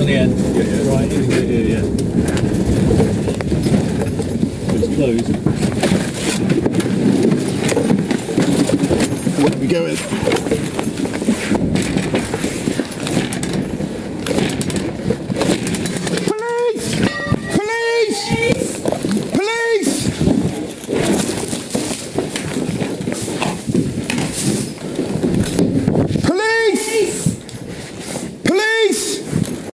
on the end. Yeah, yeah. Right, Yeah. it's closed. Where are we going?